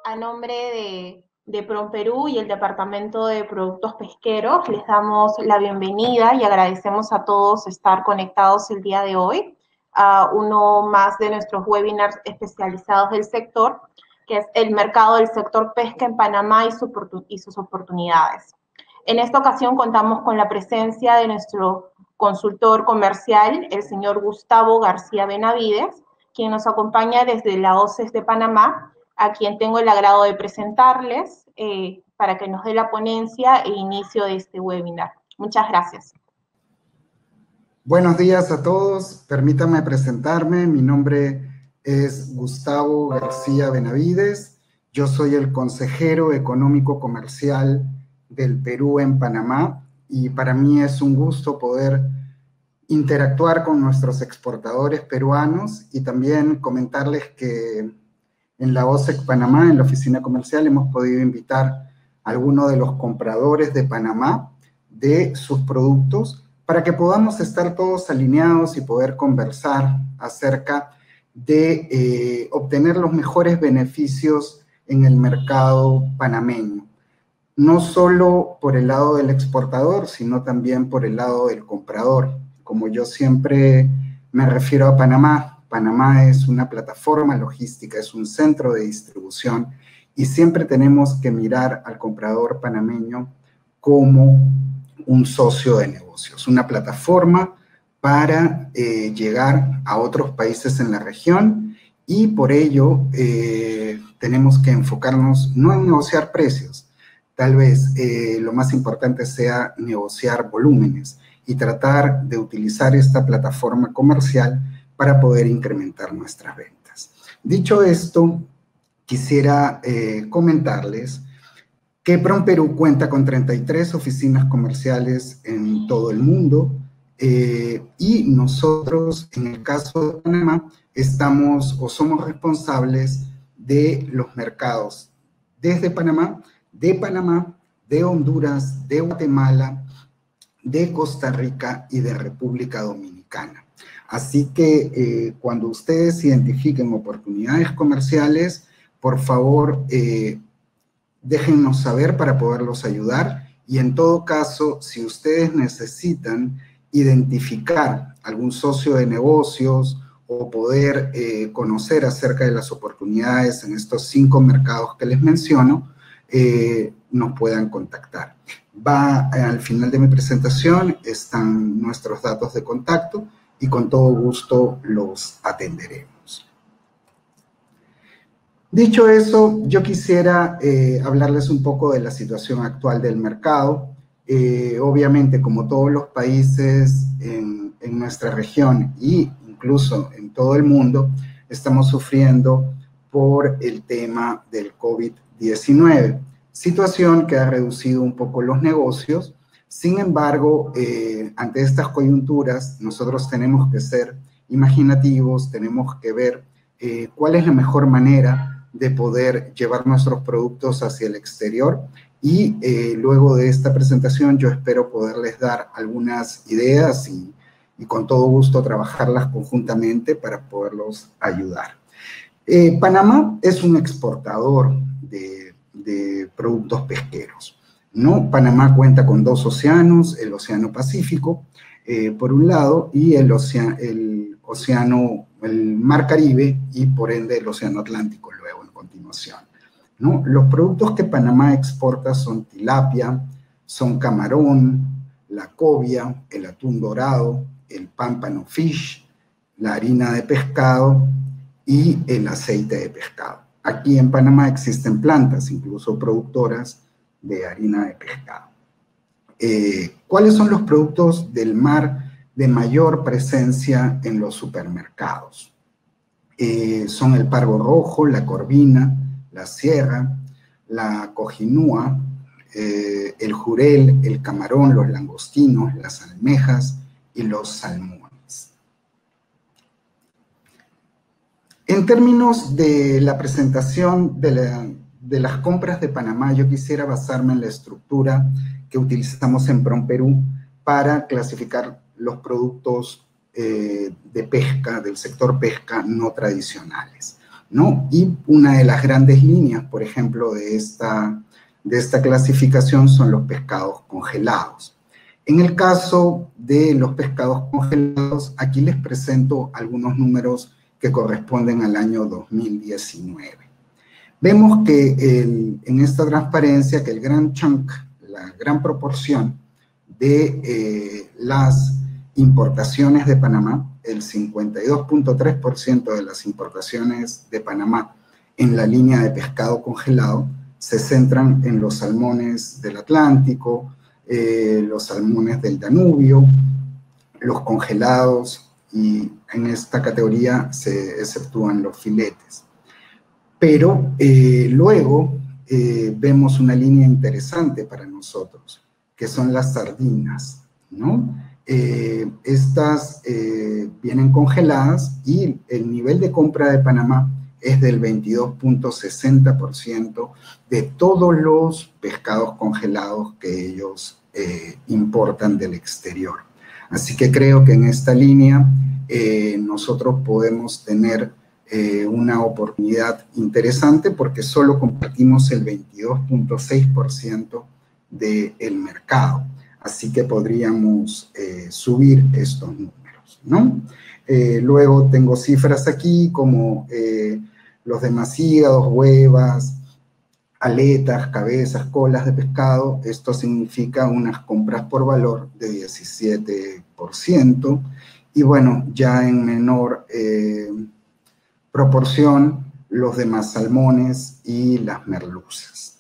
A nombre de PROMPERÚ y el Departamento de Productos Pesqueros, les damos la bienvenida y agradecemos a todos estar conectados el día de hoy a uno más de nuestros webinars especializados del sector, que es el mercado del sector pesca en Panamá y sus oportunidades. En esta ocasión contamos con la presencia de nuestro consultor comercial, el señor Gustavo García Benavides, quien nos acompaña desde la OCES de Panamá, a quien tengo el agrado de presentarles para que nos dé la ponencia e inicio de este webinar. Muchas gracias. Buenos días a todos. Permítanme presentarme. Mi nombre es Gustavo García Benavides. Yo soy el consejero económico comercial del Perú en Panamá y para mí es un gusto poder interactuar con nuestros exportadores peruanos y también comentarles que en la OSEC Panamá, en la oficina comercial, hemos podido invitar a algunos de los compradores de Panamá de sus productos para que podamos estar todos alineados y poder conversar acerca de obtener los mejores beneficios en el mercado panameño. No solo por el lado del exportador, sino también por el lado del comprador. Como yo siempre me refiero a Panamá, Panamá es una plataforma logística, es un centro de distribución y siempre tenemos que mirar al comprador panameño como un socio de negocios, una plataforma para llegar a otros países en la región y por ello tenemos que enfocarnos no en negociar precios, tal vez lo más importante sea negociar volúmenes y tratar de utilizar esta plataforma comercial para poder incrementar nuestras ventas. Dicho esto, quisiera comentarles que PROMPERÚ cuenta con 33 oficinas comerciales en todo el mundo y nosotros, en el caso de Panamá, estamos o somos responsables de los mercados desde Panamá, de Honduras, de Guatemala, de Costa Rica y de República Dominicana. Así que cuando ustedes identifiquen oportunidades comerciales, por favor, déjennos saber para poderlos ayudar. Y en todo caso, si ustedes necesitan identificar algún socio de negocios o poder conocer acerca de las oportunidades en estos 5 mercados que les menciono, nos puedan contactar. Al final de mi presentación están nuestros datos de contacto y con todo gusto los atenderemos. Dicho eso, yo quisiera hablarles un poco de la situación actual del mercado. Obviamente, como todos los países en nuestra región e incluso en todo el mundo, estamos sufriendo por el tema del COVID-19, situación que ha reducido un poco los negocios. Sin embargo, ante estas coyunturas, nosotros tenemos que ser imaginativos, tenemos que ver cuál es la mejor manera de poder llevar nuestros productos hacia el exterior y luego de esta presentación yo espero poderles dar algunas ideas y con todo gusto trabajarlas conjuntamente para poderlos ayudar. Panamá es un exportador de productos pesqueros, ¿no? Panamá cuenta con 2 océanos, el Océano Pacífico, por un lado, y el Mar Caribe y por ende el Océano Atlántico luego en continuación, ¿no? Los productos que Panamá exporta son tilapia, son camarón, la cobia, el atún dorado, el pámpano fish, la harina de pescado y el aceite de pescado. Aquí en Panamá existen plantas, incluso productoras de harina de pescado. ¿Cuáles son los productos del mar de mayor presencia en los supermercados? Son el pargo rojo, la corvina, la sierra, la cojinúa, el jurel, el camarón, los langostinos, las almejas y los salmones. En términos de la presentación de las compras de Panamá, yo quisiera basarme en la estructura que utilizamos en PROMPERÚ para clasificar los productos de pesca, del sector pesca no tradicionales. ¿no? Y una de las grandes líneas, por ejemplo, de esta clasificación son los pescados congelados. En el caso de los pescados congelados, aquí les presento algunos números que corresponden al año 2019. Vemos que en esta transparencia que el gran chunk, la gran proporción de las importaciones de Panamá, el 52.3% de las importaciones de Panamá en la línea de pescado congelado se centran en los salmones del Atlántico, los salmones del Danubio, los congelados, y en esta categoría se exceptúan los filetes. Pero luego vemos una línea interesante para nosotros, que son las sardinas, ¿no? Estas vienen congeladas y el nivel de compra de Panamá es del 22.60% de todos los pescados congelados que ellos importan del exterior. Así que creo que en esta línea nosotros podemos tener una oportunidad interesante porque solo compartimos el 22.6% del mercado. Así que podríamos subir estos números, ¿no? Luego tengo cifras aquí como los demás hígados, huevas, aletas, cabezas, colas de pescado. Esto significa unas compras por valor de 17%. Y bueno, ya en menor proporción, los demás salmones y las merluzas.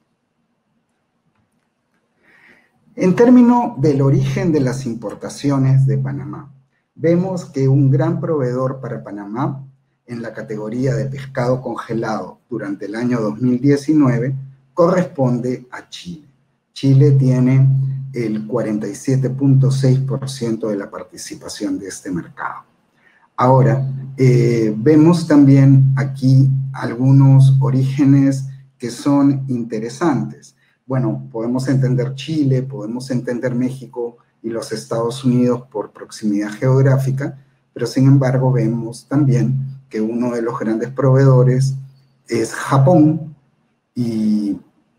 En términos del origen de las importaciones de Panamá, vemos que un gran proveedor para Panamá en la categoría de pescado congelado durante el año 2019 corresponde a Chile. Chile tiene el 47.6% de la participación de este mercado. Ahora, vemos también aquí algunos orígenes que son interesantes. Bueno, podemos entender Chile, podemos entender México y los Estados Unidos por proximidad geográfica, pero sin embargo vemos también que uno de los grandes proveedores es Japón y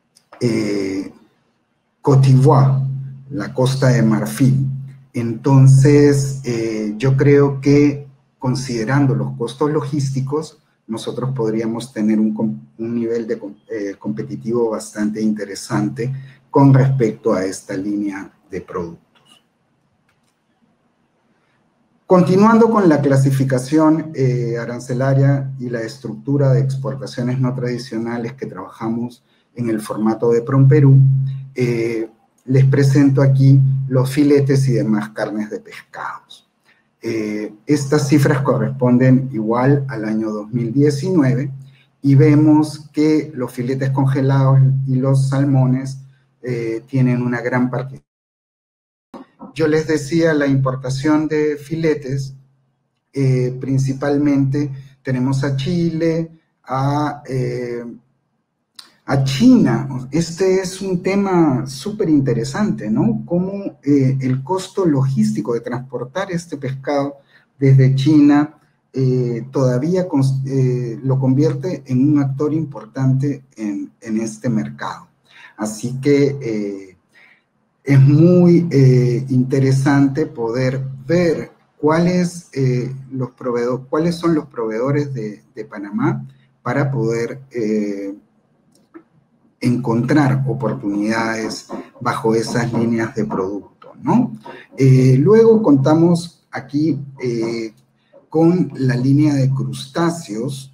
Côte d'Ivoire, la Costa de Marfil. Entonces, yo creo que considerando los costos logísticos, nosotros podríamos tener un nivel de competitivo bastante interesante con respecto a esta línea de productos. Continuando con la clasificación arancelaria y la estructura de exportaciones no tradicionales que trabajamos en el formato de PROMPERÚ, les presento aquí los filetes y demás carnes de pescados. Estas cifras corresponden igual al año 2019 y vemos que los filetes congelados y los salmones tienen una gran participación. Yo les decía, la importación de filetes, principalmente tenemos a Chile, a China. Este es un tema súper interesante, ¿no? Cómo el costo logístico de transportar este pescado desde China todavía lo convierte en un actor importante en este mercado. Así que es muy interesante poder ver cuáles son los proveedores de Panamá para poder encontrar oportunidades bajo esas líneas de producto, ¿no? Luego contamos aquí con la línea de crustáceos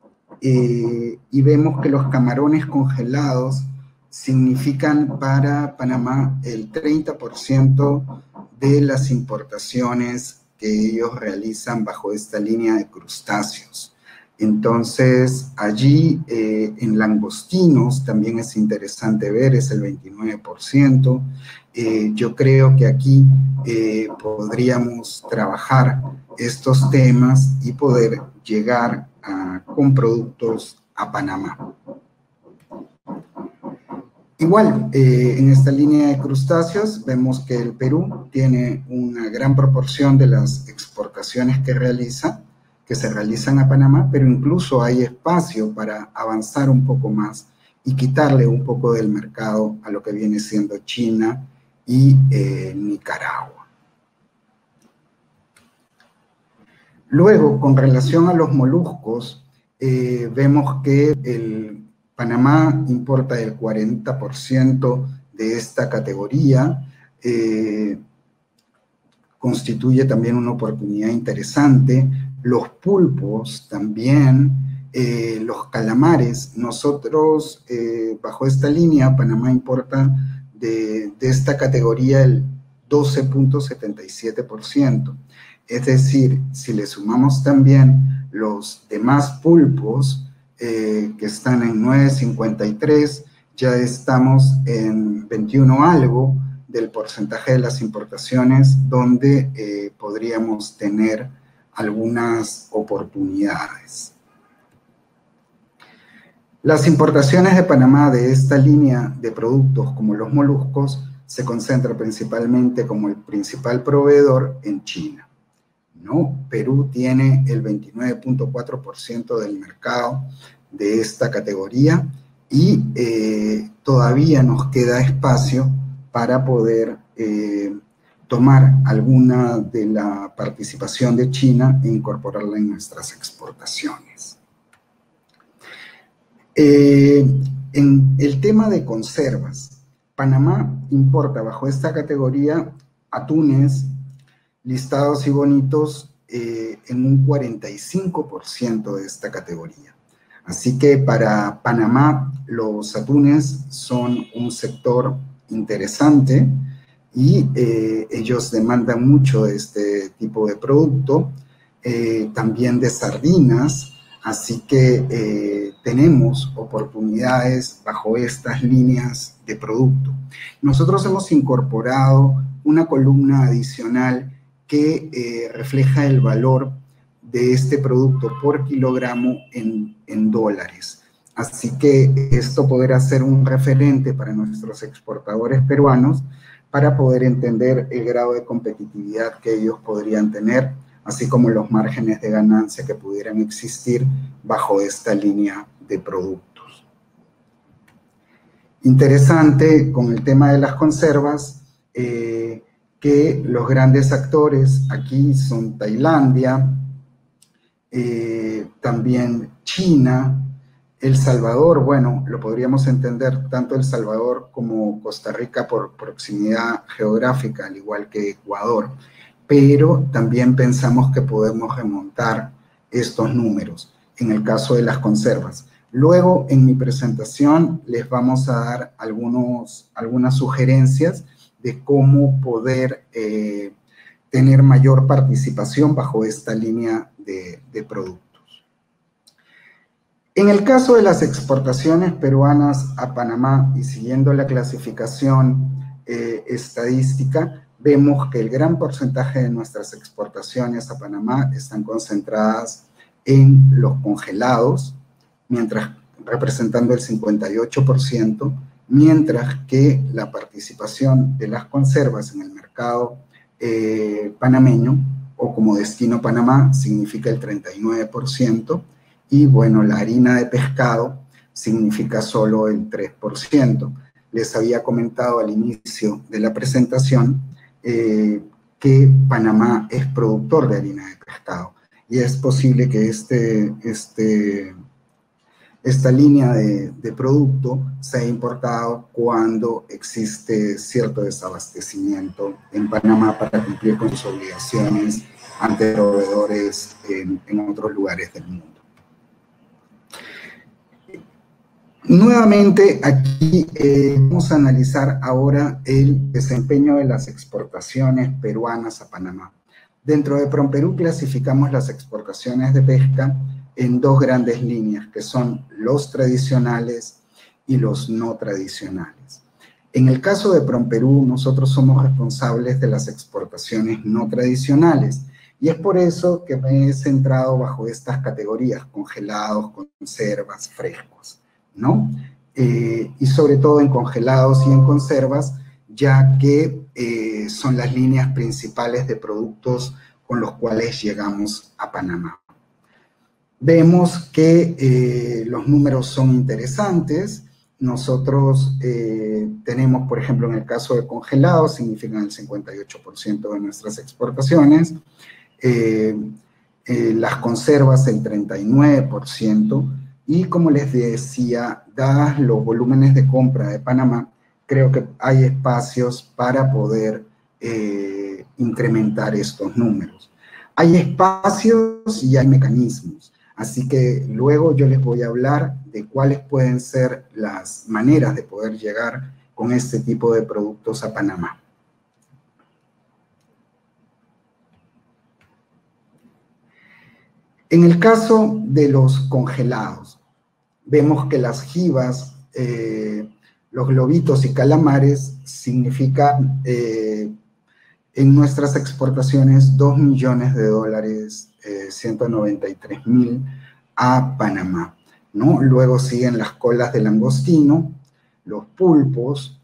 y vemos que los camarones congelados significan para Panamá el 30% de las importaciones que ellos realizan bajo esta línea de crustáceos. Entonces, allí en langostinos también es interesante ver, es el 29%. Yo creo que aquí podríamos trabajar estos temas y poder llegar con productos a Panamá. Igual, en esta línea de crustáceos vemos que el Perú tiene una gran proporción de las exportaciones que realiza, que se realizan a Panamá, pero incluso hay espacio para avanzar un poco más y quitarle un poco del mercado a lo que viene siendo China y Nicaragua. Luego, con relación a los moluscos, vemos que Panamá importa el 40% de esta categoría, constituye también una oportunidad interesante. Los pulpos también, los calamares. Nosotros, bajo esta línea, Panamá importa de esta categoría el 12.77%. Es decir, si le sumamos también los demás pulpos, que están en 9.53, ya estamos en 21 algo del porcentaje de las importaciones, donde podríamos tener algunas oportunidades. Las importaciones de Panamá de esta línea de productos como los moluscos se concentran principalmente como el principal proveedor en China, ¿no? Perú tiene el 29.4% del mercado de esta categoría y todavía nos queda espacio para poder tomar alguna de la participación de China e incorporarla en nuestras exportaciones. En el tema de conservas, Panamá importa bajo esta categoría atunes listados y bonitos en un 45% de esta categoría. Así que para Panamá los atunes son un sector interesante y ellos demandan mucho de este tipo de producto, también de sardinas, así que tenemos oportunidades bajo estas líneas de producto. Nosotros hemos incorporado una columna adicional que refleja el valor de este producto por kilogramo en dólares. Así que esto podrá ser un referente para nuestros exportadores peruanos para poder entender el grado de competitividad que ellos podrían tener, así como los márgenes de ganancia que pudieran existir bajo esta línea de productos. Interesante con el tema de las conservas, que los grandes actores aquí son Tailandia, también China, El Salvador. Bueno, lo podríamos entender tanto El Salvador como Costa Rica por proximidad geográfica, al igual que Ecuador, pero también pensamos que podemos remontar estos números en el caso de las conservas. Luego, en mi presentación, les vamos a dar algunas sugerencias de cómo poder tener mayor participación bajo esta línea de productos. En el caso de las exportaciones peruanas a Panamá y siguiendo la clasificación estadística, vemos que el gran porcentaje de nuestras exportaciones a Panamá están concentradas en los congelados, representando el 58%, mientras que la participación de las conservas en el mercado panameño, o como destino Panamá, significa el 39%, y bueno, la harina de pescado significa solo el 3%. Les había comentado al inicio de la presentación que Panamá es productor de harina de pescado, y es posible que esta línea de producto sea importado cuando existe cierto desabastecimiento en Panamá para cumplir con sus obligaciones ante proveedores en otros lugares del mundo. Nuevamente, aquí vamos a analizar ahora el desempeño de las exportaciones peruanas a Panamá. Dentro de PROMPERÚ clasificamos las exportaciones de pesca en dos grandes líneas, que son los tradicionales y los no tradicionales. En el caso de PROMPERÚ, nosotros somos responsables de las exportaciones no tradicionales, y es por eso que me he centrado bajo estas categorías: congelados, conservas, frescos, ¿no? Y sobre todo en congelados y en conservas, ya que son las líneas principales de productos con los cuales llegamos a Panamá. vemos que los números son interesantes. Nosotros tenemos, por ejemplo, en el caso de congelados, significan el 58% de nuestras exportaciones. Las conservas el 39%. Y como les decía, dadas los volúmenes de compra de Panamá, creo que hay espacios para poder incrementar estos números. Hay espacios y hay mecanismos. Así que luego yo les voy a hablar de cuáles pueden ser las maneras de poder llegar con este tipo de productos a Panamá. En el caso de los congelados, vemos que las jibas, los globitos y calamares significan en nuestras exportaciones $2 millones, 193,000 a Panamá, ¿no? Luego siguen las colas de langostino, los pulpos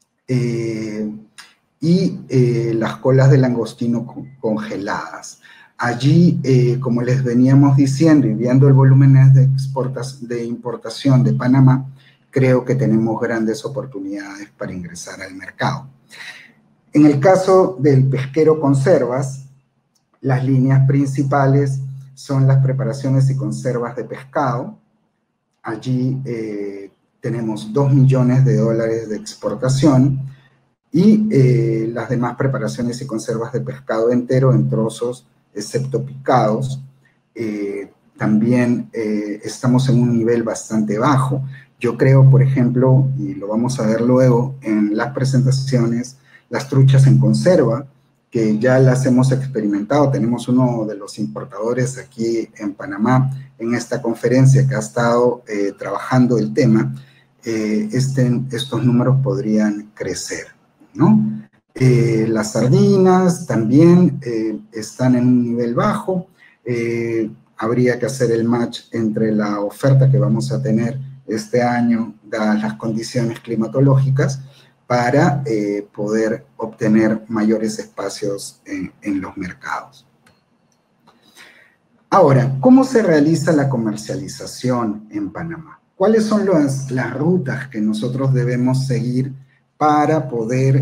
y las colas de langostino congeladas. Allí, como les veníamos diciendo y viendo el volumen de importación de Panamá, creo que tenemos grandes oportunidades para ingresar al mercado. En el caso del pesquero conservas, las líneas principales son las preparaciones y conservas de pescado. Allí tenemos $2 millones de exportación y las demás preparaciones y conservas de pescado entero en trozos, excepto picados. También estamos en un nivel bastante bajo. Yo creo, por ejemplo, y lo vamos a ver luego en las presentaciones, las truchas en conserva, que ya las hemos experimentado. Tenemos uno de los importadores aquí en Panamá en esta conferencia que ha estado trabajando el tema. Estos números podrían crecer, ¿no? Las sardinas también están en un nivel bajo. Habría que hacer el match entre la oferta que vamos a tener este año, dadas las condiciones climatológicas, para poder obtener mayores espacios en los mercados. Ahora, ¿cómo se realiza la comercialización en Panamá? ¿Cuáles son las rutas que nosotros debemos seguir para poder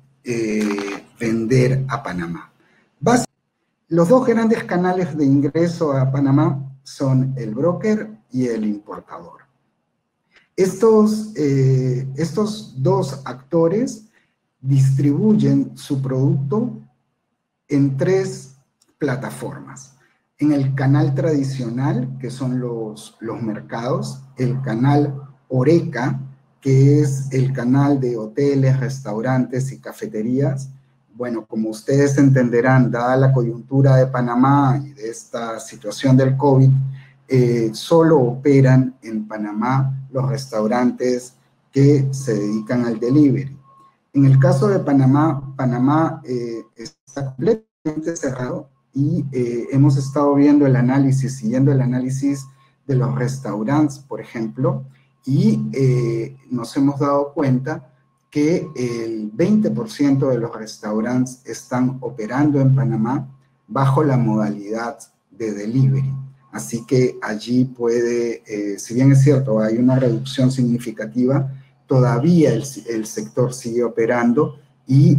vender a Panamá? Los dos grandes canales de ingreso a Panamá son el broker y el importador. Estos dos actores distribuyen su producto en 3 plataformas. En el canal tradicional, que son los mercados, el canal Horeca, que es el canal de hoteles, restaurantes y cafeterías. Bueno, como ustedes entenderán, dada la coyuntura de Panamá y de esta situación del COVID, solo operan en Panamá los restaurantes que se dedican al delivery. En el caso de Panamá, está completamente cerrado y hemos estado viendo el análisis, siguiendo el análisis de los restaurantes, por ejemplo, y nos hemos dado cuenta que el 20% de los restaurantes están operando en Panamá bajo la modalidad de delivery. Así que allí puede, si bien es cierto, hay una reducción significativa, todavía el sector sigue operando y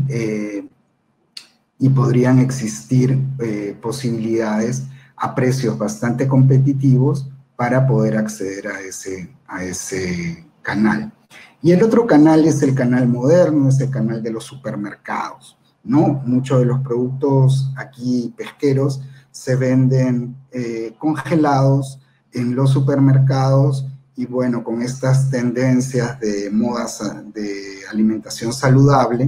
podrían existir posibilidades a precios bastante competitivos para poder acceder a ese canal. Y el otro canal es el canal moderno, es el canal de los supermercados, ¿no? Muchos de los productos aquí pesqueros se venden congelados en los supermercados y bueno, con estas tendencias de modas de alimentación saludable,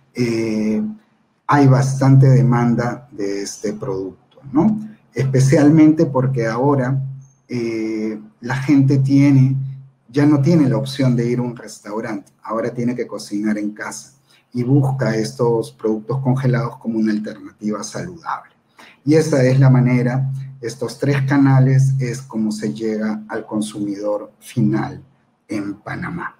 hay bastante demanda de este producto, ¿no? Especialmente porque ahora la gente ya no tiene la opción de ir a un restaurante, ahora tiene que cocinar en casa y busca estos productos congelados como una alternativa saludable. Y esa es la manera, estos 3 canales es como se llega al consumidor final en Panamá.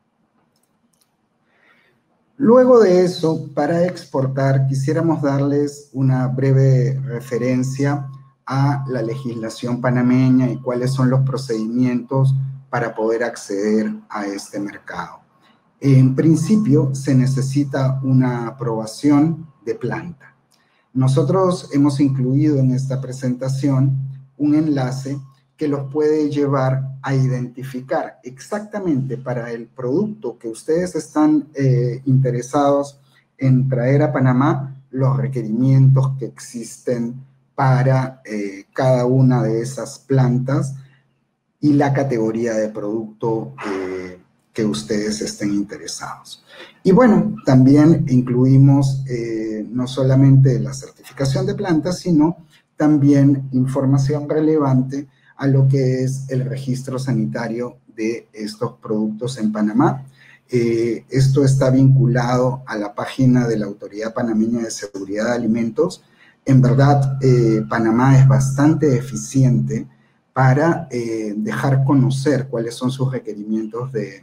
Luego de eso, para exportar, quisiéramos darles una breve referencia a la legislación panameña y cuáles son los procedimientos para poder acceder a este mercado. En principio, se necesita una aprobación de planta. Nosotros hemos incluido en esta presentación un enlace que los puede llevar a identificar exactamente para el producto que ustedes están interesados en traer a Panamá los requerimientos que existen para cada una de esas plantas y la categoría de producto que ustedes estén interesados. Y bueno, también incluimos no solamente la certificación de plantas, sino también información relevante a lo que es el registro sanitario de estos productos en Panamá. Esto está vinculado a la página de la Autoridad Panameña de Seguridad de Alimentos. En verdad, Panamá es bastante eficiente para dejar conocer cuáles son sus requerimientos de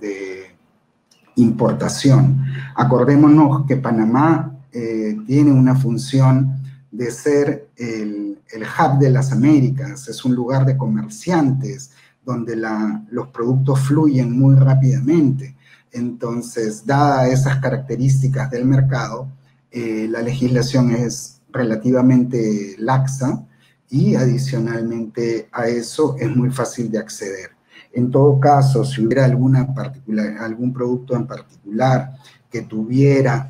importación. Acordémonos que Panamá tiene una función de ser el hub de las Américas, es un lugar de comerciantes donde los productos fluyen muy rápidamente. Entonces, dadas esas características del mercado, la legislación es relativamente laxa y adicionalmente a eso es muy fácil de acceder. En todo caso, si hubiera algún producto en particular que tuviera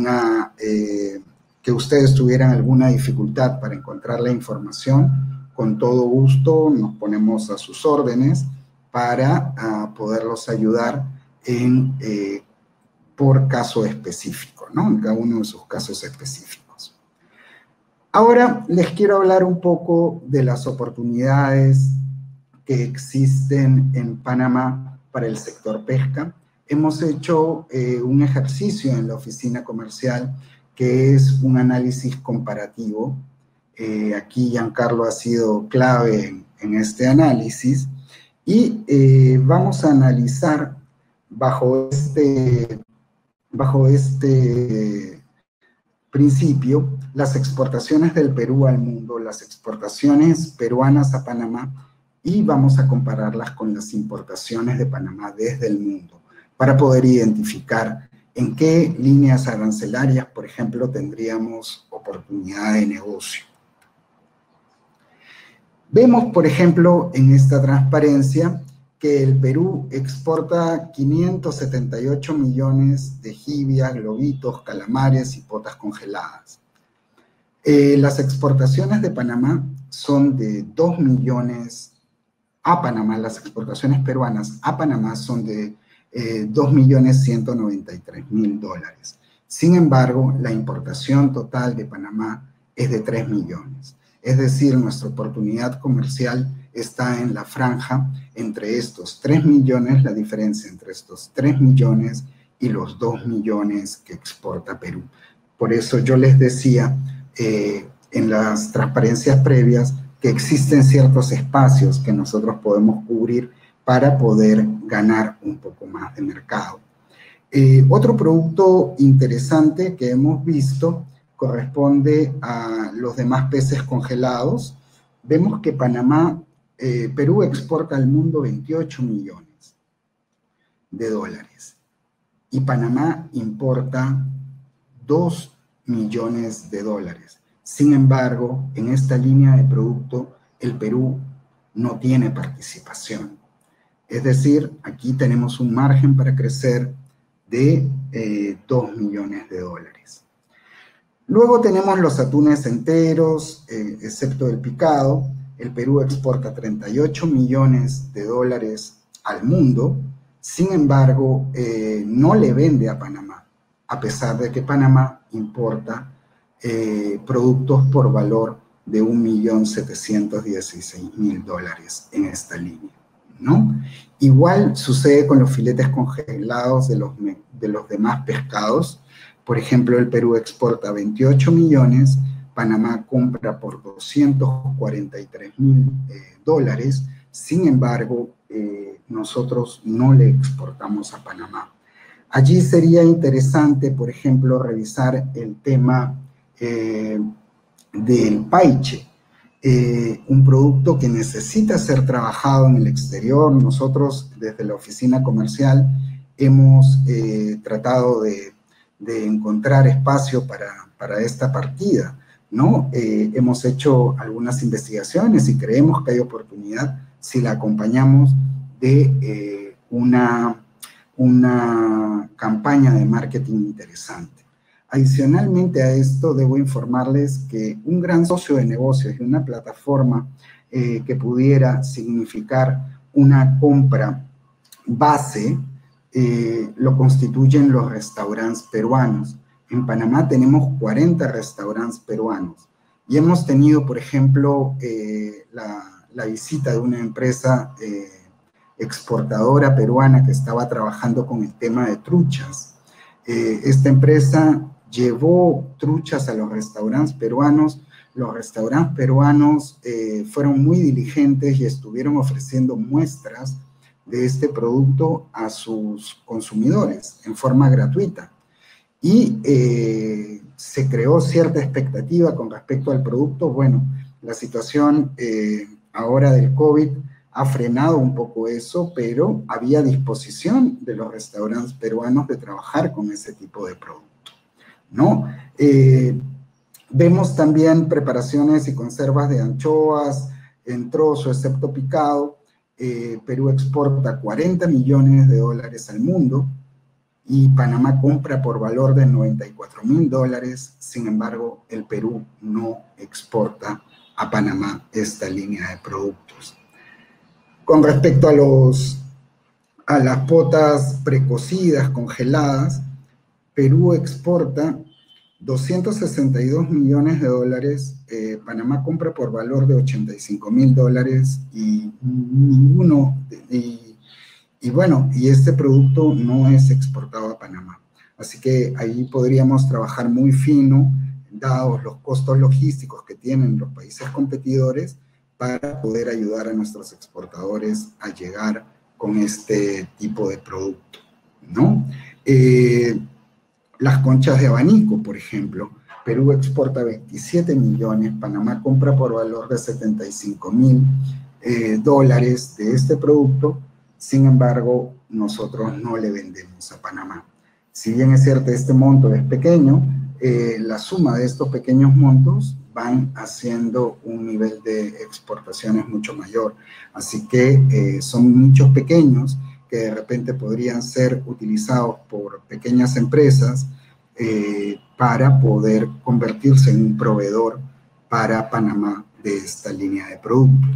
que ustedes tuvieran alguna dificultad para encontrar la información, con todo gusto nos ponemos a sus órdenes para poderlos ayudar por caso específico, ¿no? En cada uno de sus casos específicos. Ahora les quiero hablar un poco de las oportunidades que existen en Panamá para el sector pesca. Hemos hecho un ejercicio en la oficina comercial que es un análisis comparativo. Aquí Giancarlo ha sido clave en este análisis y vamos a analizar bajo este principio las exportaciones del Perú al mundo, las exportaciones peruanas a Panamá, y vamos a compararlas con las importaciones de Panamá desde el mundo para poder identificar en qué líneas arancelarias, por ejemplo, tendríamos oportunidad de negocio. Vemos, por ejemplo, en esta transparencia que el Perú exporta 578 millones de jibias, globitos, calamares y potas congeladas. Las exportaciones de Panamá son de 2 millones a Panamá, las exportaciones peruanas a Panamá son de 2.193.000 dólares. Sin embargo, la importación total de Panamá es de 3 millones. Es decir, nuestra oportunidad comercial está en la franja entre estos 3 millones, la diferencia entre estos 3 millones y los 2 millones que exporta Perú. Por eso yo les decía en las transparencias previas que existen ciertos espacios que nosotros podemos cubrir para poder ganar un poco más de mercado. Otro producto interesante que hemos visto corresponde a los demás peces congelados. Vemos que Perú exporta al mundo 28 millones de dólares y Panamá importa 2 millones de dólares. Sin embargo, en esta línea de producto, el Perú no tiene participación. Es decir, aquí tenemos un margen para crecer de 2 millones de dólares. Luego tenemos los atunes enteros, excepto el picado. El Perú exporta 38 millones de dólares al mundo. Sin embargo, no le vende a Panamá, a pesar de que Panamá importa productos por valor de 1.716.000 dólares en esta línea, ¿no? Igual sucede con los filetes congelados de los demás pescados. Por ejemplo, el Perú exporta 28 millones, Panamá compra por 243.000 dólares. Sin embargo, nosotros no le exportamos a Panamá. Allí sería interesante, por ejemplo, revisar el tema del paiche. un producto que necesita ser trabajado en el exterior. Nosotros, desde la oficina comercial, hemos tratado de encontrar espacio para esta partida, ¿no? Hemos hecho algunas investigaciones y creemos que hay oportunidad si la acompañamos de una campaña de marketing interesante. Adicionalmente a esto, debo informarles que un gran socio de negocios y una plataforma que pudiera significar una compra base lo constituyen los restaurantes peruanos. En Panamá tenemos 40 restaurantes peruanos y hemos tenido, por ejemplo, la visita de una empresa exportadora peruana que estaba trabajando con el tema de truchas. Esta empresa llevó truchas a los restaurantes peruanos. Los restaurantes peruanos fueron muy diligentes y estuvieron ofreciendo muestras de este producto a sus consumidores en forma gratuita. Y se creó cierta expectativa con respecto al producto. Bueno, la situación ahora del COVID ha frenado un poco eso, pero había disposición de los restaurantes peruanos de trabajar con ese tipo de producto, ¿no? Vemos también preparaciones y conservas de anchoas en trozo, excepto picado. Perú exporta 40 millones de dólares al mundo y Panamá compra por valor de 94.000 dólares. Sin embargo, el Perú no exporta a Panamá esta línea de productos. Con respecto a las potas precocidas, congeladas, Perú exporta 262 millones de dólares, Panamá compra por valor de 85.000 dólares y este producto no es exportado a Panamá. Así que ahí podríamos trabajar muy fino, dados los costos logísticos que tienen los países competidores, para poder ayudar a nuestros exportadores a llegar con este tipo de producto, ¿no? Las conchas de abanico, por ejemplo, Perú exporta 27 millones, Panamá compra por valor de 75.000 dólares de este producto. Sin embargo, nosotros no le vendemos a Panamá. Si bien es cierto, este monto es pequeño, la suma de estos pequeños montos van haciendo un nivel de exportaciones mucho mayor. Así que son nichos pequeños que de repente podrían ser utilizados por pequeñas empresas para poder convertirse en un proveedor para Panamá de esta línea de productos.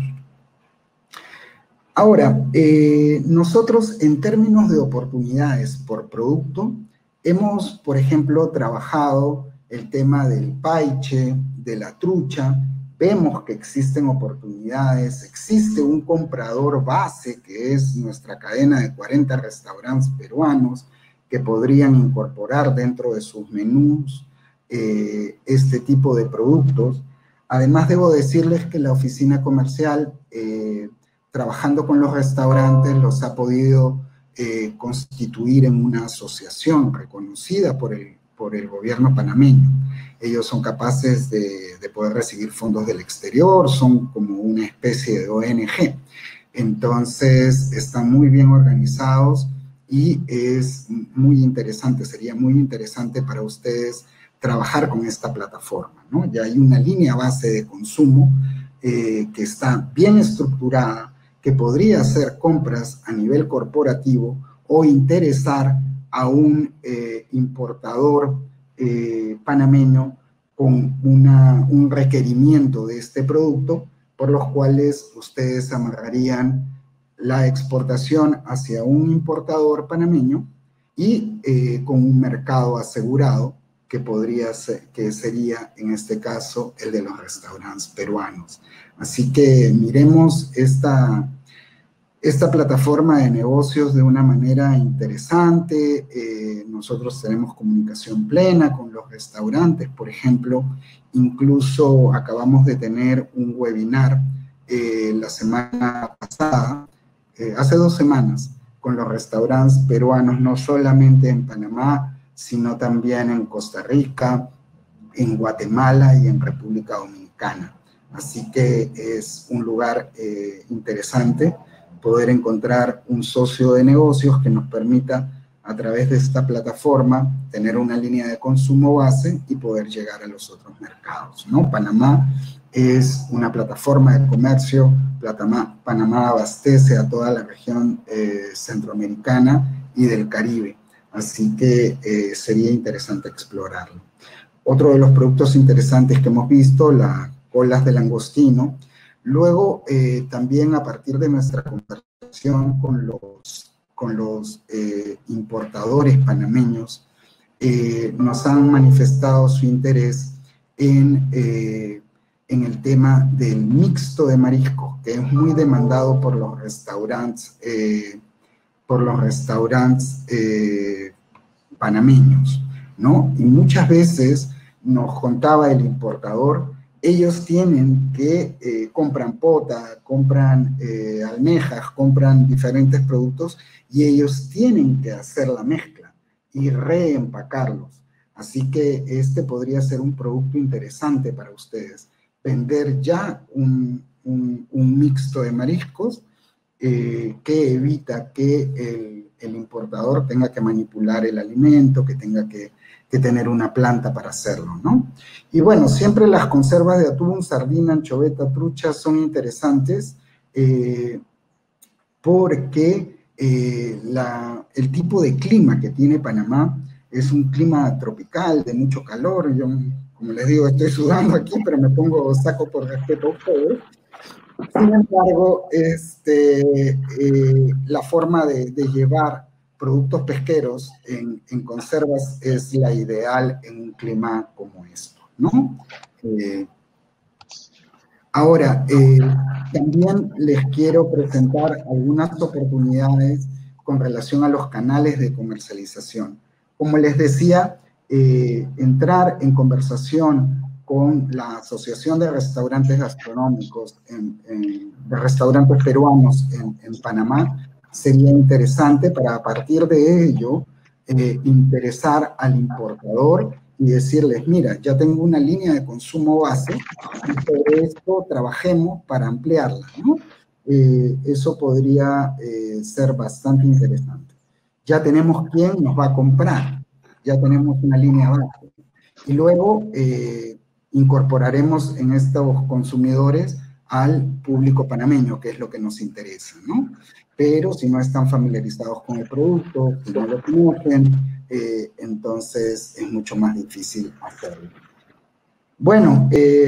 Ahora, nosotros en términos de oportunidades por producto, hemos, por ejemplo, trabajado el tema del paiche, de la trucha. Vemos que existen oportunidades, existe un comprador base que es nuestra cadena de 40 restaurantes peruanos que podrían incorporar dentro de sus menús este tipo de productos. Además, debo decirles que la oficina comercial, trabajando con los restaurantes, los ha podido constituir en una asociación reconocida por el gobierno panameño. Ellos son capaces de poder recibir fondos del exterior, son como una especie de ONG. Entonces, están muy bien organizados y es muy interesante, sería muy interesante para ustedes trabajar con esta plataforma, ¿no? Ya hay una línea base de consumo que está bien estructurada, que podría hacer compras a nivel corporativo o interesar a un importador panameño con un requerimiento de este producto, por los cuales ustedes amarrarían la exportación hacia un importador panameño y con un mercado asegurado que sería en este caso el de los restaurantes peruanos. Así que miremos esta plataforma de negocios de una manera interesante. Nosotros tenemos comunicación plena con los restaurantes, por ejemplo. Incluso acabamos de tener un webinar la semana pasada, hace 2 semanas, con los restaurantes peruanos, no solamente en Panamá, sino también en Costa Rica, en Guatemala y en República Dominicana. Así que es un lugar interesante poder encontrar un socio de negocios que nos permita, a través de esta plataforma, tener una línea de consumo base y poder llegar a los otros mercados, ¿no? Panamá es una plataforma de comercio. Panamá abastece a toda la región centroamericana y del Caribe, así que sería interesante explorarlo. Otro de los productos interesantes que hemos visto, las colas de langostino. Luego, también a partir de nuestra conversación con los importadores panameños, nos han manifestado su interés en el tema del mixto de mariscos, que es muy demandado por los restaurantes, panameños, ¿no? Y muchas veces nos contaba el importador, ellos tienen que, compran pota, compran almejas, compran diferentes productos y ellos tienen que hacer la mezcla y reempacarlos. Así que este podría ser un producto interesante para ustedes. Vender ya un mixto de mariscos que evita que el importador tenga que manipular el alimento, que tenga que tener una planta para hacerlo, ¿no? Y bueno, siempre las conservas de atún, sardina, anchoveta, trucha son interesantes porque el tipo de clima que tiene Panamá es un clima tropical, de mucho calor. Yo, como les digo, estoy sudando aquí, pero me pongo saco por respeto a ustedes. Sin embargo, la forma de llevar productos pesqueros en conservas es la ideal en un clima como esto, ¿no? Ahora, también les quiero presentar algunas oportunidades con relación a los canales de comercialización. Como les decía, entrar en conversación con la Asociación de Restaurantes Gastronómicos, de restaurantes peruanos en Panamá, sería interesante para, a partir de ello, interesar al importador y decirles, mira, ya tengo una línea de consumo base y sobre esto trabajemos para ampliarla, ¿no? Eso podría ser bastante interesante. Ya tenemos quién nos va a comprar, ya tenemos una línea base. Y luego incorporaremos en estos consumidores al público panameño, que es lo que nos interesa, ¿no? Pero si no están familiarizados con el producto, si no lo conocen, entonces es mucho más difícil hacerlo. Bueno,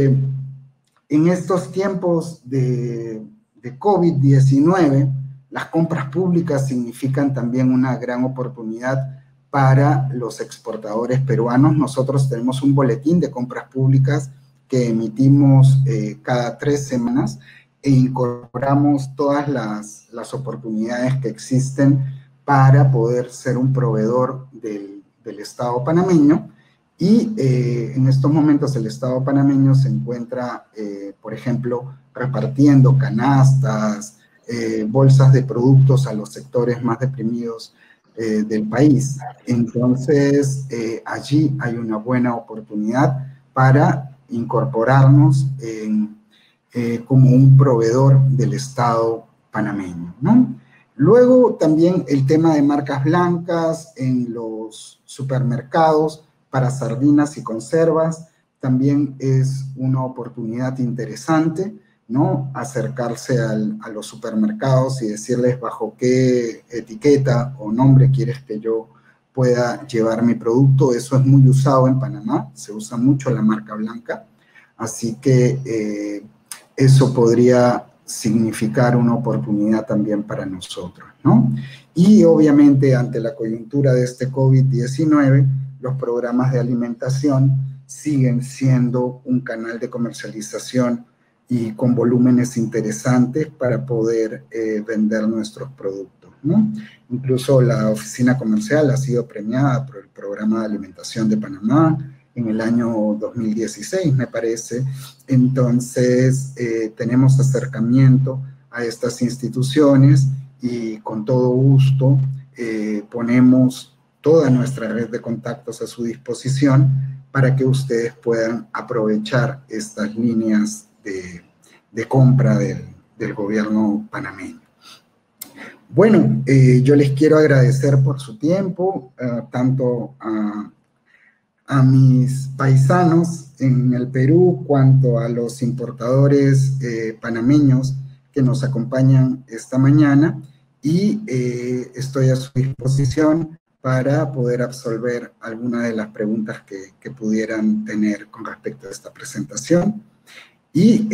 en estos tiempos de COVID-19, las compras públicas significan también una gran oportunidad para los exportadores peruanos. Nosotros tenemos un boletín de compras públicas que emitimos cada 3 semanas e incorporamos todas las oportunidades que existen para poder ser un proveedor del Estado panameño. Y en estos momentos el Estado panameño se encuentra, por ejemplo, repartiendo canastas, bolsas de productos a los sectores más deprimidos del país. Entonces, allí hay una buena oportunidad para incorporarnos como un proveedor del Estado panameño, ¿no? Luego también el tema de marcas blancas en los supermercados para sardinas y conservas también es una oportunidad interesante, ¿no? Acercarse a los supermercados y decirles bajo qué etiqueta o nombre quieres que yo pueda llevar mi producto. Eso es muy usado en Panamá, se usa mucho la marca blanca, así que eso podría significar una oportunidad también para nosotros, ¿no? Y obviamente ante la coyuntura de este COVID-19, los programas de alimentación siguen siendo un canal de comercialización y con volúmenes interesantes para poder vender nuestros productos, ¿no? Incluso la oficina comercial ha sido premiada por el Programa de Alimentación de Panamá en el año 2016, me parece. Entonces, tenemos acercamiento a estas instituciones y con todo gusto ponemos toda nuestra red de contactos a su disposición para que ustedes puedan aprovechar estas líneas de compra del gobierno panameño. Bueno, yo les quiero agradecer por su tiempo, tanto a mis paisanos en el Perú, cuanto a los importadores panameños que nos acompañan esta mañana, y estoy a su disposición para poder absolver alguna de las preguntas que pudieran tener con respecto a esta presentación. Y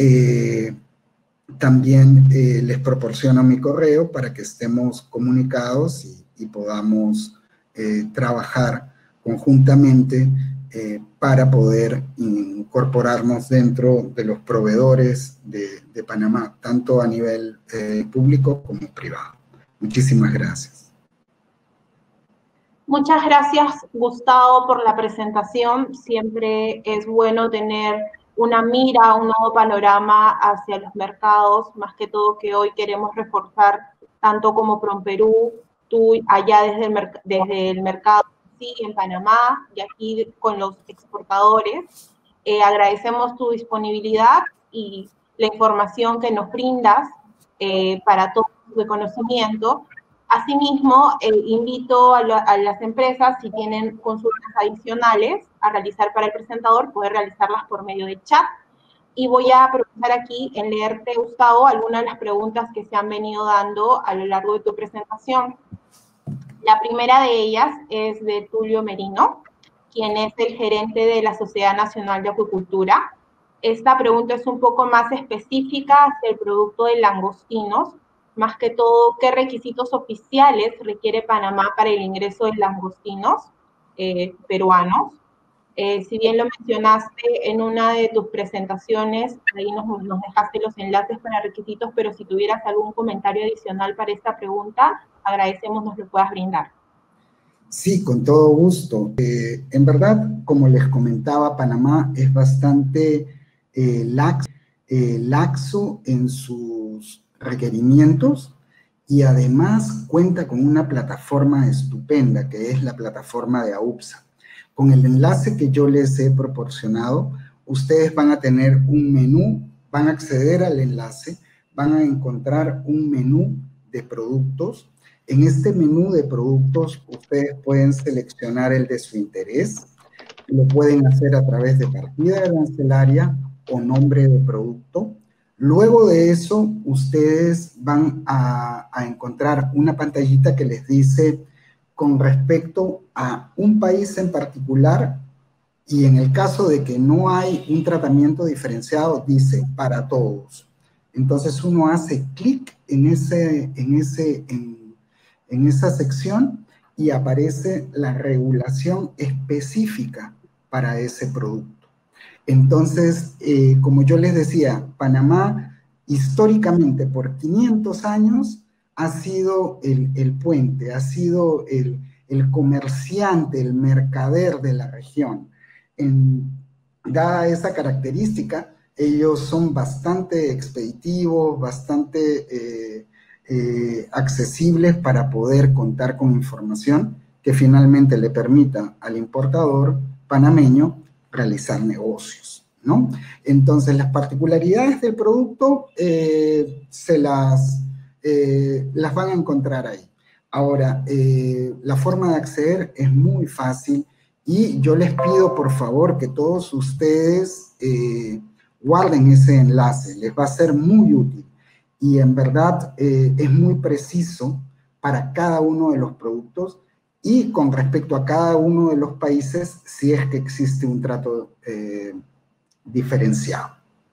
también les proporciono mi correo para que estemos comunicados y podamos trabajar conjuntamente para poder incorporarnos dentro de los proveedores de Panamá, tanto a nivel público como privado. Muchísimas gracias. Muchas gracias, Gustavo, por la presentación. Siempre es bueno tener una mira, un nuevo panorama hacia los mercados, más que todo que hoy queremos reforzar tanto como PROMPERÚ, tú allá desde el mercado sí, en Panamá y aquí con los exportadores. Agradecemos tu disponibilidad y la información que nos brindas para todo tu conocimiento. Asimismo, invito a las empresas, si tienen consultas adicionales a realizar para el presentador, poder realizarlas por medio de chat. Y voy a aprovechar aquí en leerte, Gustavo, algunas de las preguntas que se han venido dando a lo largo de tu presentación. La primera de ellas es de Tulio Merino, quien es el gerente de la Sociedad Nacional de Acuicultura. Esta pregunta es un poco más específica hacia el producto de langostinos, más que todo, ¿qué requisitos oficiales requiere Panamá para el ingreso de langostinos peruanos? Si bien lo mencionaste en una de tus presentaciones, ahí nos dejaste los enlaces para requisitos, pero si tuvieras algún comentario adicional para esta pregunta, agradecemos nos lo puedas brindar. Sí, con todo gusto. En verdad, como les comentaba, Panamá es bastante laxo en sus requerimientos y además cuenta con una plataforma estupenda, que es la plataforma de AUPSA. Con el enlace que yo les he proporcionado, ustedes van a tener un menú, van a acceder al enlace, van a encontrar un menú de productos. En este menú de productos, ustedes pueden seleccionar el de su interés. Lo pueden hacer a través de partida arancelaria o nombre de producto. Luego de eso, ustedes van a encontrar una pantallita que les dice con respecto a un país en particular, y en el caso de que no hay un tratamiento diferenciado, dice para todos. Entonces uno hace clic en esa sección y aparece la regulación específica para ese producto. Entonces, como yo les decía, Panamá históricamente por 500 años ha sido el puente, ha sido el comerciante, el mercader de la región. Dada esa característica, ellos son bastante expeditivos, bastante accesibles para poder contar con información que finalmente le permita al importador panameño realizar negocios, ¿no? Entonces, las particularidades del producto las van a encontrar ahí. Ahora, la forma de acceder es muy fácil y yo les pido, por favor, que todos ustedes guarden ese enlace, les va a ser muy útil y en verdad es muy preciso para cada uno de los productos y con respecto a cada uno de los países si es que existe un trato diferenciado.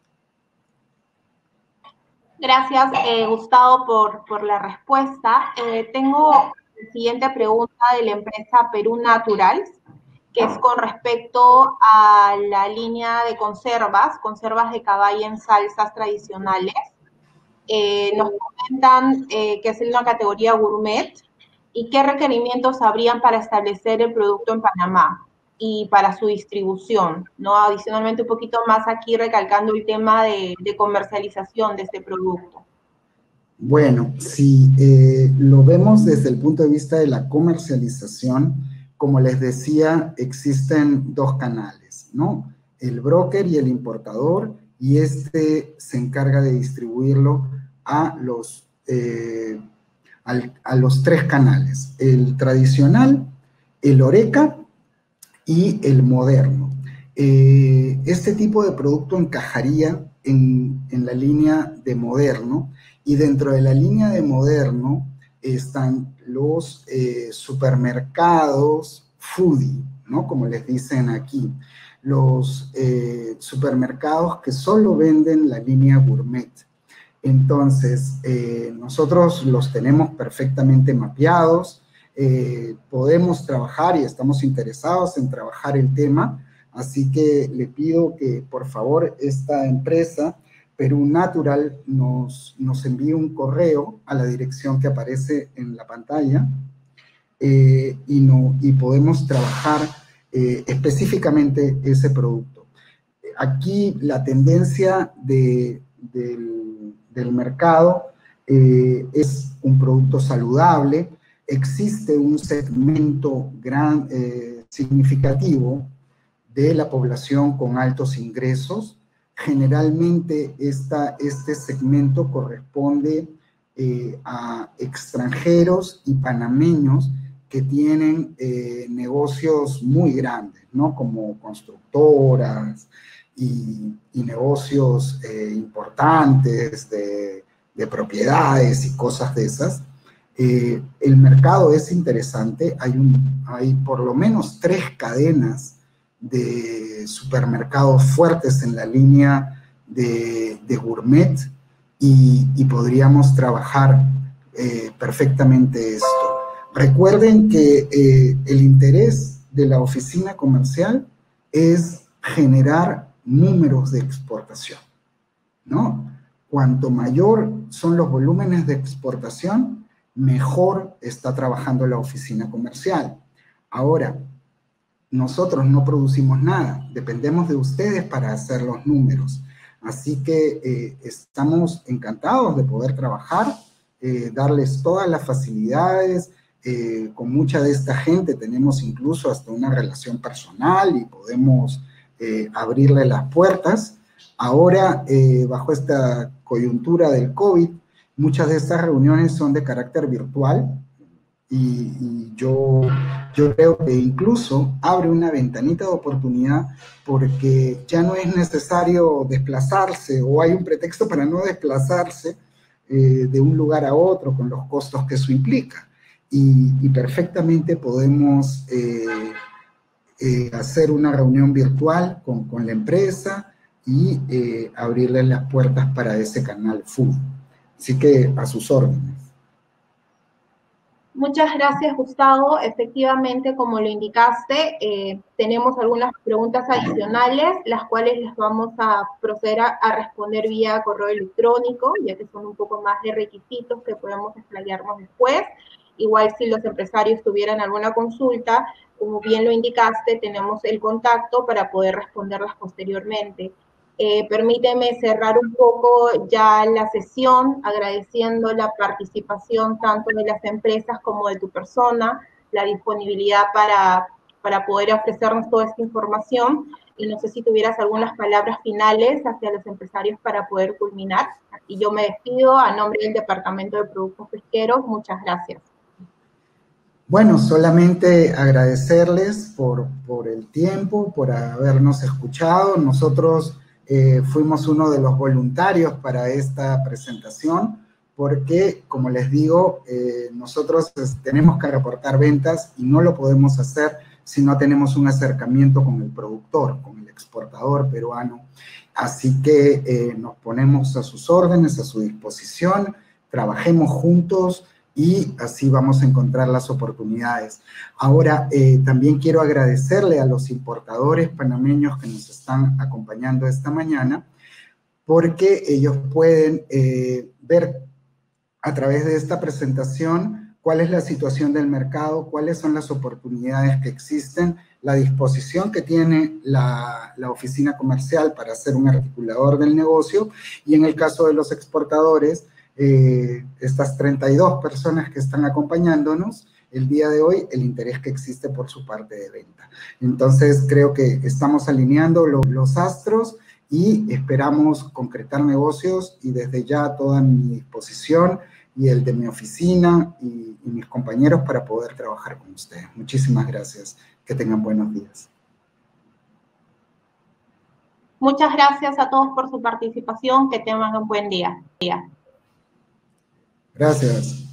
Gracias, Gustavo, por la respuesta. Tengo la siguiente pregunta de la empresa Perú Naturals, que es con respecto a la línea de conservas de caballa en salsas tradicionales. Nos comentan que es una categoría gourmet y qué requerimientos habrían para establecer el producto en Panamá y para su distribución, ¿no? Adicionalmente, un poquito más aquí recalcando el tema de comercialización de este producto. Bueno, si lo vemos desde el punto de vista de la comercialización, como les decía, existen dos canales, ¿no? El broker y el importador, y este se encarga de distribuirlo a los 3 canales, el tradicional, el Horeca y el moderno. Este tipo de producto encajaría en la línea de moderno, y dentro de la línea de moderno están los supermercados foodie, ¿no? Como les dicen aquí, los supermercados que solo venden la línea gourmet. Entonces, nosotros los tenemos perfectamente mapeados, podemos trabajar y estamos interesados en trabajar el tema, así que le pido que, por favor, esta empresa, Perú Natural, nos envíe un correo a la dirección que aparece en la pantalla, y podemos trabajar específicamente ese producto. Aquí la tendencia del mercado es un producto saludable. Existe un segmento significativo de la población con altos ingresos. Generalmente este segmento corresponde a extranjeros y panameños que tienen negocios muy grandes, ¿no? Como constructoras y negocios importantes de propiedades y cosas de esas. El mercado es interesante, hay por lo menos 3 cadenas de supermercados fuertes en la línea de gourmet, y podríamos trabajar perfectamente esto. Recuerden que el interés de la oficina comercial es generar números de exportación, ¿no? Cuanto mayor son los volúmenes de exportación, mejor está trabajando la oficina comercial. Ahora, nosotros no producimos nada, dependemos de ustedes para hacer los números. Así que estamos encantados de poder trabajar, darles todas las facilidades. Con mucha de esta gente tenemos incluso hasta una relación personal y podemos abrirle las puertas. Ahora, bajo esta coyuntura del COVID, muchas de estas reuniones son de carácter virtual, y yo creo que incluso abre una ventanita de oportunidad, porque ya no es necesario desplazarse, o hay un pretexto para no desplazarse de un lugar a otro con los costos que eso implica, y perfectamente podemos hacer una reunión virtual con la empresa y abrirle las puertas para ese canal full. Así que a sus órdenes. Muchas gracias, Gustavo. Efectivamente, como lo indicaste, tenemos algunas preguntas adicionales, las cuales les vamos a proceder a responder vía correo electrónico, ya que son un poco más de requisitos que podemos explayarnos después. Igual si los empresarios tuvieran alguna consulta, como bien lo indicaste, tenemos el contacto para poder responderlas posteriormente. Permíteme cerrar un poco ya la sesión agradeciendo la participación tanto de las empresas como de tu persona, la disponibilidad para poder ofrecernos toda esta información, y no sé si tuvieras algunas palabras finales hacia los empresarios para poder culminar. Y yo me despido a nombre del Departamento de Productos Pesqueros. Muchas gracias. Bueno, solamente agradecerles por el tiempo, por habernos escuchado. Nosotros fuimos uno de los voluntarios para esta presentación, porque, como les digo, nosotros tenemos que reportar ventas y no lo podemos hacer si no tenemos un acercamiento con el productor, con el exportador peruano. Así que nos ponemos a sus órdenes, a su disposición, trabajemos juntos y así vamos a encontrar las oportunidades. Ahora, también quiero agradecerle a los importadores panameños que nos están acompañando esta mañana, porque ellos pueden ver a través de esta presentación cuál es la situación del mercado, cuáles son las oportunidades que existen, la disposición que tiene la oficina comercial para ser un articulador del negocio, y en el caso de los exportadores, estas 32 personas que están acompañándonos el día de hoy, el interés que existe por su parte de venta. Entonces, creo que estamos alineando los astros y esperamos concretar negocios y desde ya toda mi disposición y el de mi oficina y mis compañeros para poder trabajar con ustedes. Muchísimas gracias. Que tengan buenos días. Muchas gracias a todos por su participación. Que tengan un buen día. Gracias.